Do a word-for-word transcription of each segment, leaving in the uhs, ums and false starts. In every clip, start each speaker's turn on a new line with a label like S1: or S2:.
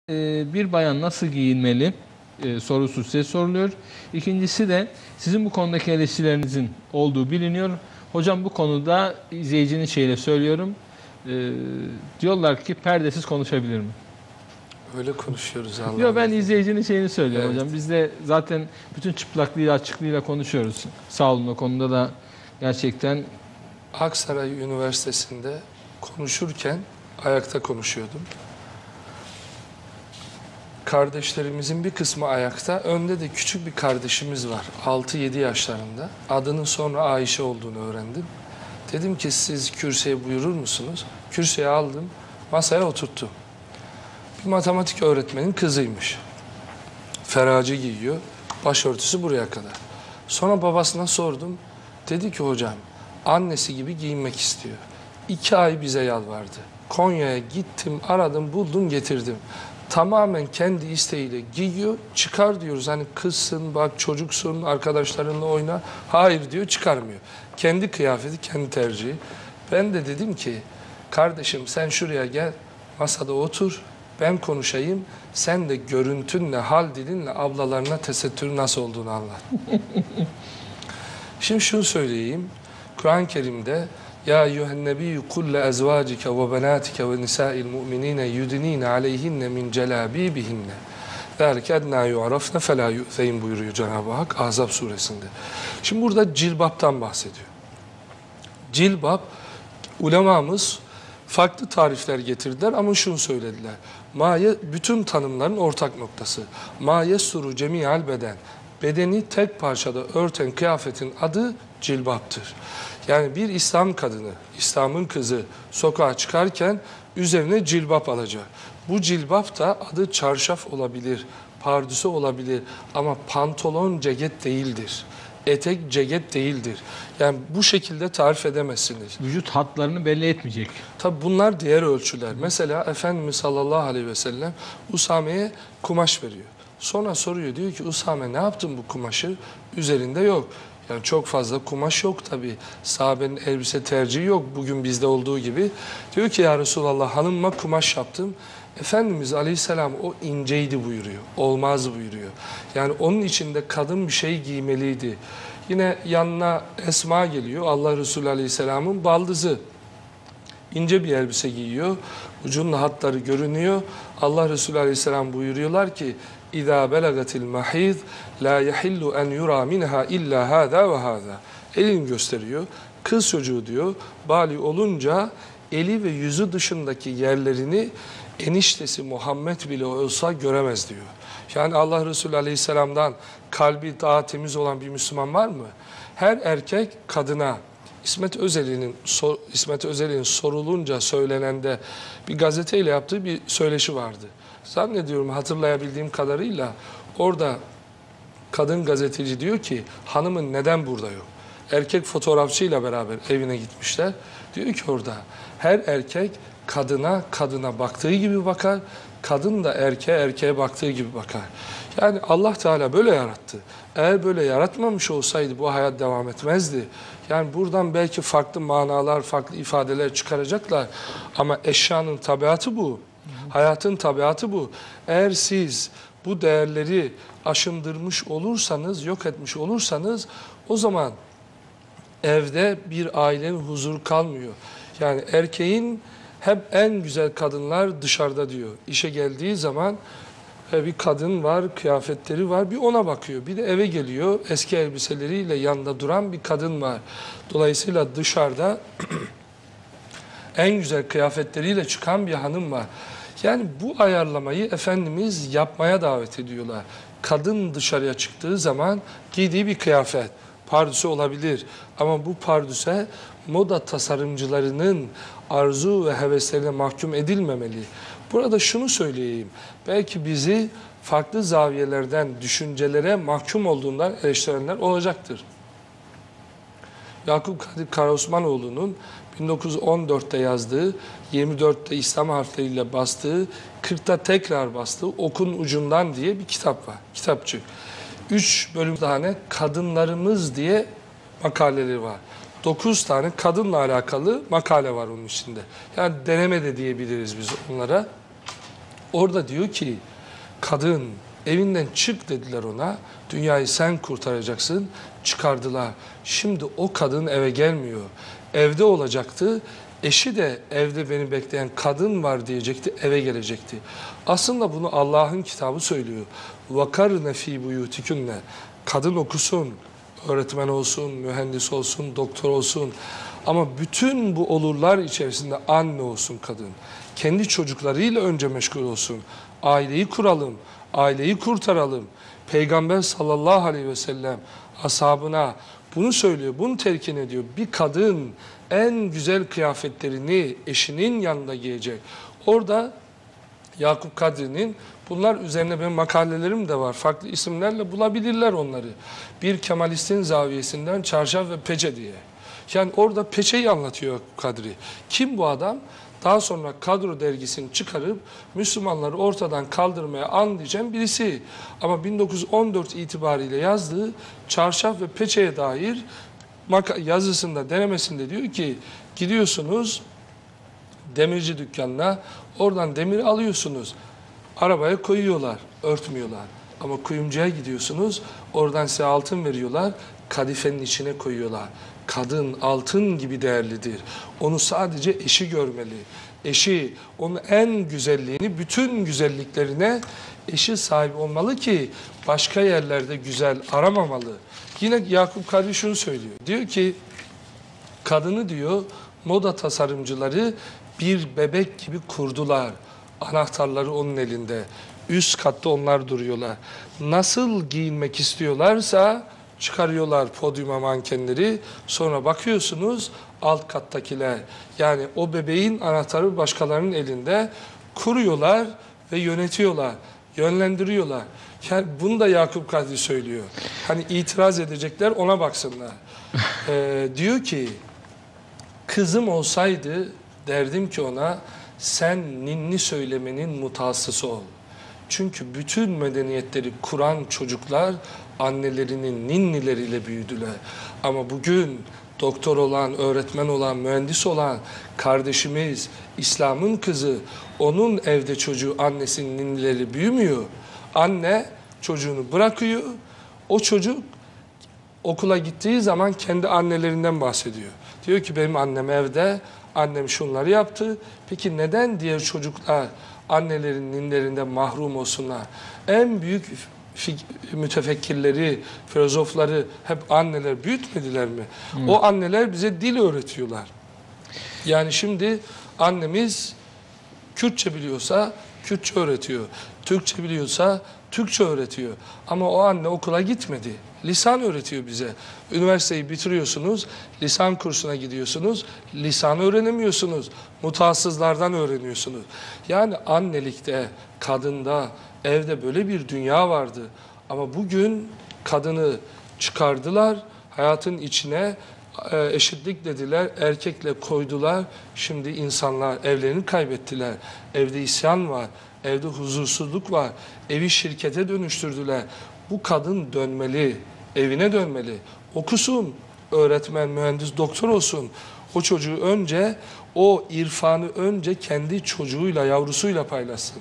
S1: e, bir bayan nasıl giyinmeli e, sorusu size soruluyor. İkincisi de sizin bu konudaki eleştirilerinizin olduğu biliniyor. Hocam bu konuda izleyicinin şeyle söylüyorum. E, diyorlar ki perdesiz konuşabilir mi?
S2: Öyle konuşuyoruz Allah'ım.
S1: Yok, ben izleyicinin şeyini söylüyorum
S2: Evet.
S1: hocam. Biz de zaten bütün çıplaklığıyla açıklığıyla konuşuyoruz. Sağ olun, o konuda da gerçekten.
S2: Aksaray Üniversitesi'nde konuşurken ayakta konuşuyordum. Kardeşlerimizin bir kısmı ayakta. Önde de küçük bir kardeşimiz var. altı yedi yaşlarında. Adının sonra Ayşe olduğunu öğrendim. Dedim ki siz kürsüye buyurur musunuz? Kürsüye aldım. Masaya oturttum. Bir matematik öğretmenin kızıymış. Feraci giyiyor. Başörtüsü buraya kadar. Sonra babasına sordum. Dedi ki hocam annesi gibi giyinmek istiyor. İki ay bize yalvardı. Konya'ya gittim, aradım, buldum, getirdim. Tamamen kendi isteğiyle giyiyor. Çıkar diyoruz. Hani kızsın, bak çocuksun, arkadaşlarınla oyna. Hayır diyor, çıkarmıyor. Kendi kıyafeti, kendi tercihi. Ben de dedim ki kardeşim sen şuraya gel, masada otur. Ben konuşayım. Sen de görüntünle, hal dilinle ablalarına tesettür nasıl olduğunu anlat. Şimdi şunu söyleyeyim. Kur'an-ı Kerim'de ya eyyühen nebiyyü kulle ezvacike ve benatike ve nisa'il mu'minine yudinine aleyhinne min celabibihinne zâlike ednâ yu'rafne felâ yu'zeyn buyuruyor Cenab-ı Hak Ahzab suresinde. Şimdi burada cilbaptan bahsediyor. Cilbap, ulemamız farklı tarifler getirdiler ama şunu söylediler. Maye, bütün tanımların ortak noktası. Ma yessuru cemiyal beden. Bedeni tek parçada örten kıyafetin adı cilbaptır. Yani bir İslam kadını, İslam'ın kızı sokağa çıkarken üzerine cilbap alacak. Bu cilbap da adı çarşaf olabilir, pardüsü olabilir ama pantolon ceket değildir. Etek ceket değildir. Yani bu şekilde tarif edemezsiniz.
S1: Vücut hatlarını belli etmeyecek.
S2: Tabi bunlar diğer ölçüler. Mesela Efendimiz sallallahu aleyhi ve sellem Usame'ye kumaş veriyor. Sonra soruyor, diyor ki Usame ne yaptın bu kumaşı? Üzerinde yok. Yani çok fazla kumaş yok tabi. Sahabenin elbise tercihi yok bugün bizde olduğu gibi. Diyor ki ya Resulallah hanımıma kumaş yaptım. Efendimiz aleyhisselam o inceydi buyuruyor. Olmaz buyuruyor. Yani onun içinde kadın bir şey giymeliydi. Yine yanına Esma geliyor. Allah Resulü aleyhisselamın baldızı. İnce bir elbise giyiyor. Ucunun hatları görünüyor. Allah Resulü aleyhisselam buyuruyorlar ki İzâ belagatil mahîz lâ yehillu en yurâ minhâ illâ hâzâ ve hâzâ. Elini gösteriyor. Kız çocuğu diyor, bali olunca eli ve yüzü dışındaki yerlerini eniştesi Muhammed bile olsa göremez diyor. Yani Allah Resulü aleyhisselamdan kalbi daha temiz olan bir Müslüman var mı? Her erkek kadına, İsmet Özel'in İsmet Özel'in sorulunca söylenende bir gazeteyle yaptığı bir söyleşi vardı. Zannediyorum hatırlayabildiğim kadarıyla orada kadın gazeteci diyor ki hanımın neden burada yok? Erkek fotoğrafçıyla beraber evine gitmişler. Diyor ki orada her erkek kadına kadına baktığı gibi bakar. Kadın da erkeğe erkeğe baktığı gibi bakar. Yani Allah Teala böyle yarattı. Eğer böyle yaratmamış olsaydı bu hayat devam etmezdi. Yani buradan belki farklı manalar, farklı ifadeler çıkaracaklar. Ama eşyanın tabiatı bu. Hayatın tabiatı bu. Eğer siz bu değerleri aşındırmış olursanız, yok etmiş olursanız o zaman evde bir ailenin huzuru kalmıyor. Yani erkeğin hep en güzel kadınlar dışarıda diyor. İşe geldiği zaman bir kadın var, kıyafetleri var, bir ona bakıyor. Bir de eve geliyor, eski elbiseleriyle yanında duran bir kadın var. Dolayısıyla dışarıda en güzel kıyafetleriyle çıkan bir hanım var. Yani bu ayarlamayı Efendimiz yapmaya davet ediyorlar. Kadın dışarıya çıktığı zaman giydiği bir kıyafet, pardüsü olabilir. Ama bu pardüse moda tasarımcılarının arzu ve heveslerine mahkum edilmemeli. Burada şunu söyleyeyim, belki bizi farklı zaviyelerden düşüncelere mahkum olduğundan eleştirenler olacaktır. Yakup Kadri Karaosmanoğlu'nun bin dokuz yüz on dört'te yazdığı, yirmi dört'te İslam harfleriyle bastığı, kırk'ta tekrar bastığı Okun Ucundan diye bir kitap var, kitapçık. Üç bölüm tane kadınlarımız diye makaleleri var. Dokuz tane kadınla alakalı makale var onun içinde. Yani deneme de diyebiliriz biz onlara. Orada diyor ki kadın evinden çık dediler ona. Dünyayı sen kurtaracaksın. Çıkardılar. Şimdi o kadın eve gelmiyor. Evde olacaktı. Eşi de evde beni bekleyen kadın var diyecekti. Eve gelecekti. Aslında bunu Allah'ın kitabı söylüyor. وَقَرْنَ ف۪ي بُيُوتِكُنَّ Kadın okusun, öğretmen olsun, mühendis olsun, doktor olsun. Ama bütün bu olurlar içerisinde anne olsun kadın. Kendi çocuklarıyla önce meşgul olsun. Aileyi kuralım, aileyi kurtaralım. Peygamber sallallahu aleyhi ve sellem ashabına bunu söylüyor, bunu telkin ediyor. Bir kadın en güzel kıyafetlerini eşinin yanında giyecek. Orada Yakup Kadri'nin, bunlar üzerine benim makalelerim de var. Farklı isimlerle bulabilirler onları. Bir Kemalistin zaviyesinden çarşaf ve peçe diye. Yani orada peçeyi anlatıyor Yakup Kadri. Kim bu adam? Daha sonra Kadro dergisini çıkarıp Müslümanları ortadan kaldırmaya anlayacağım birisi. Ama bin dokuz yüz on dört itibariyle yazdığı çarşaf ve peçeye dair yazısında, denemesinde diyor ki gidiyorsunuz demirci dükkanına, oradan demiri alıyorsunuz. Arabaya koyuyorlar, örtmüyorlar. Ama kuyumcuya gidiyorsunuz, oradan size altın veriyorlar, kadifenin içine koyuyorlar. Kadın altın gibi değerlidir. Onu sadece eşi görmeli. Eşi onun en güzelliğini, bütün güzelliklerine eşi sahip olmalı ki başka yerlerde güzel aramamalı. Yine Yakup Kadri şunu söylüyor. Diyor ki kadını diyor moda tasarımcıları bir bebek gibi kurdular. Anahtarları onun elinde. Üst katta onlar duruyorlar. Nasıl giyinmek istiyorlarsa çıkarıyorlar podyuma mankenleri. Sonra bakıyorsunuz alt kattakiler. Yani o bebeğin anahtarı başkalarının elinde. Kuruyorlar ve yönetiyorlar. Yönlendiriyorlar. Yani bunu da Yakup Kadri söylüyor. Hani itiraz edecekler, ona baksınlar. Ee, diyor ki kızım olsaydı derdim ki ona sen ninni söylemenin mutasısı ol. Çünkü bütün medeniyetleri kuran çocuklar annelerinin ninnileriyle büyüdüler. Ama bugün doktor olan, öğretmen olan, mühendis olan kardeşimiz, İslam'ın kızı, onun evde çocuğu annesinin ninnileri büyümüyor. Anne çocuğunu bırakıyor, o çocuk okula gittiği zaman kendi annelerinden bahsediyor. Diyor ki benim annem evde, annem şunları yaptı. Peki neden diğer çocuklar annelerin ninlerinden mahrum olsunlar? En büyük mütefekkirleri, filozofları hep anneler büyütmediler mi? Hmm. O anneler bize dil öğretiyorlar. Yani şimdi annemiz Kürtçe biliyorsa Kürtçe öğretiyor. Türkçe biliyorsa Türkçe öğretiyor. Ama o anne okula gitmedi. Lisan öğretiyor bize. Üniversiteyi bitiriyorsunuz, lisan kursuna gidiyorsunuz, lisan öğrenemiyorsunuz. Mutassızlardan öğreniyorsunuz. Yani annelikte, kadında, evde böyle bir dünya vardı. Ama bugün kadını çıkardılar, hayatın içine eşitlik dediler, erkekle koydular. Şimdi insanlar evlerini kaybettiler. Evde isyan var, evde huzursuzluk var. Evi şirkete dönüştürdüler. Bu kadın dönmeli, evine dönmeli. Okusun, öğretmen, mühendis, doktor olsun. O çocuğu önce, o irfanı önce kendi çocuğuyla, yavrusuyla paylaşsın.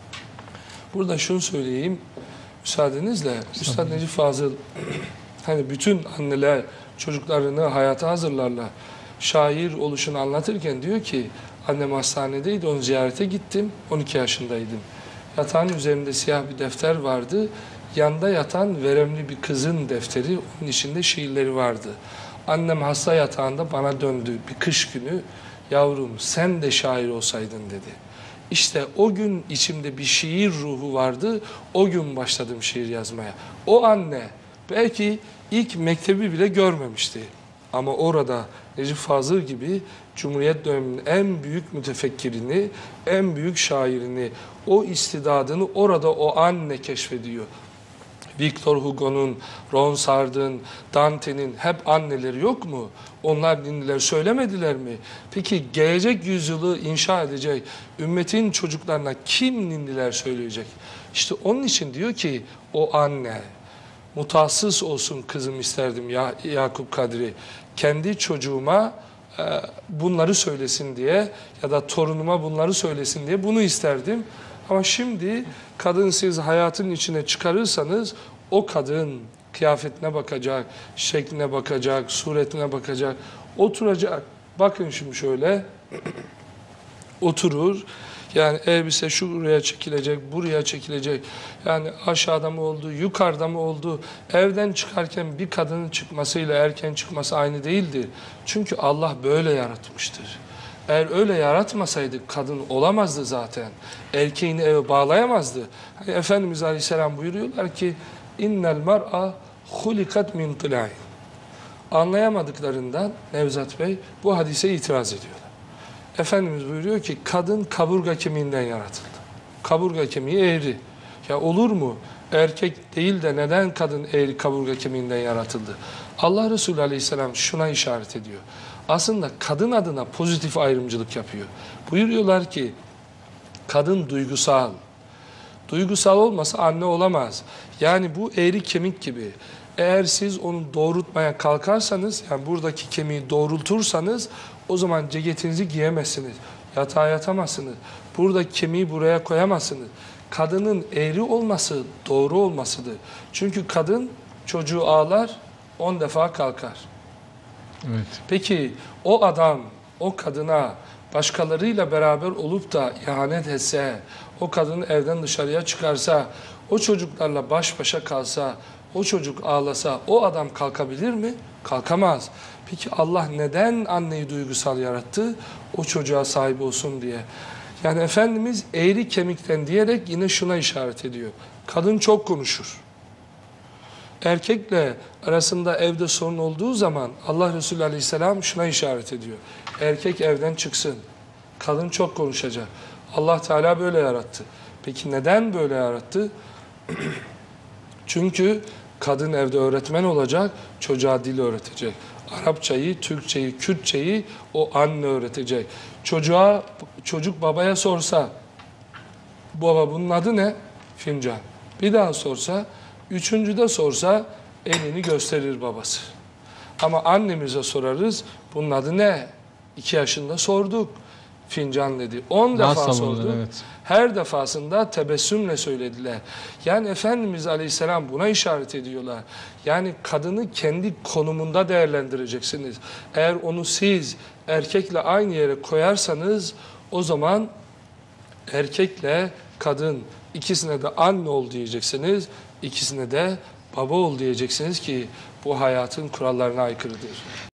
S2: Burada şunu söyleyeyim, müsaadenizle. Üstad Necip Fazıl, hani bütün anneler çocuklarını hayata hazırlarlar. Şair oluşunu anlatırken diyor ki, annem hastanedeydi, onu ziyarete gittim, on iki yaşındaydım. Yatağın üzerinde siyah bir defter vardı. Yanda yatan veremli bir kızın defteri, onun içinde şiirleri vardı. Annem hasta yatağında bana döndü bir kış günü. Yavrum sen de şair olsaydın dedi. İşte o gün içimde bir şiir ruhu vardı. O gün başladım şiir yazmaya. O anne belki ilk mektebi bile görmemişti. Ama orada Necip Fazıl gibi Cumhuriyet döneminin en büyük mütefekkirini, en büyük şairini, o istidadını orada o anne keşfediyor. Victor Hugo'nun, Ronsard'ın, Dante'nin hep anneleri yok mu? Onlar ninniler söylemediler mi? Peki gelecek yüzyılı inşa edecek ümmetin çocuklarına kim ninniler söyleyecek? İşte onun için diyor ki o anne, mutassız olsun kızım isterdim ya Yakup Kadri. Kendi çocuğuma e, bunları söylesin diye ya da torunuma bunları söylesin diye bunu isterdim. Ama şimdi kadın siz hayatın içine çıkarırsanız o kadın kıyafetine bakacak, şekline bakacak, suretine bakacak, oturacak. Bakın şimdi şöyle oturur. Yani elbise şuraya çekilecek, buraya çekilecek. Yani aşağıda mı oldu, yukarıda mı oldu? Evden çıkarken bir kadının çıkmasıyla erken çıkması aynı değildir. Çünkü Allah böyle yaratmıştır. Eğer öyle yaratmasaydı kadın olamazdı zaten. Erkeğini eve bağlayamazdı. Hani Efendimiz Aleyhisselam buyuruyorlar ki innel mar'a hulikat min tıla'in. Anlayamadıklarından Nevzat Bey bu hadise itiraz ediyorlar. Efendimiz buyuruyor ki kadın kaburga kemiğinden yaratıldı. Kaburga kemiği eğri. Ya olur mu? Erkek değil de neden kadın eğri kaburga kemiğinden yaratıldı? Allah Resulü Aleyhisselam şuna işaret ediyor. Aslında kadın adına pozitif ayrımcılık yapıyor. Buyuruyorlar ki kadın duygusal. Duygusal olmasa anne olamaz. Yani bu eğri kemik gibi. Eğer siz onu doğrultmaya kalkarsanız, yani buradaki kemiği doğrultursanız o zaman ceketinizi giyemezsiniz. Yatağa yatamazsınız. Buradaki kemiği buraya koyamazsınız. Kadının eğri olması doğru olmasıdır. Çünkü kadın çocuğu ağlar, on defa kalkar.
S1: Evet.
S2: Peki o adam o kadına başkalarıyla beraber olup da ihanet etse, o kadını evden dışarıya çıkarsa, o çocuklarla baş başa kalsa, o çocuk ağlasa, o adam kalkabilir mi? Kalkamaz. Peki Allah neden anneyi duygusal yarattı? O çocuğa sahip olsun diye. Yani Efendimiz eğri kemikten diyerek yine şuna işaret ediyor. Kadın çok konuşur. Erkekle arasında evde sorun olduğu zaman Allah Resulü Aleyhisselam şuna işaret ediyor. Erkek evden çıksın. Kadın çok konuşacak. Allah Teala böyle yarattı. Peki neden böyle yarattı? Çünkü kadın evde öğretmen olacak, çocuğa dil öğretecek. Arapçayı, Türkçeyi, Kürtçeyi o anne öğretecek. Çocuğa, çocuk babaya sorsa, baba bunun adı ne? Fincan. Bir daha sorsa, üçüncüde sorsa elini gösterir babası. Ama annemize sorarız, bunun adı ne? İki yaşında sorduk. Fincan dedi. On
S1: Daha
S2: defa
S1: sabırlı,
S2: sordu.
S1: evet.
S2: Her defasında tebessümle söylediler. Yani Efendimiz Aleyhisselam buna işaret ediyorlar. Yani kadını kendi konumunda değerlendireceksiniz. Eğer onu siz erkekle aynı yere koyarsanız o zaman erkekle kadın ikisine de anne ol diyeceksiniz. İkisine de baba ol diyeceksiniz ki bu hayatın kurallarına aykırıdır.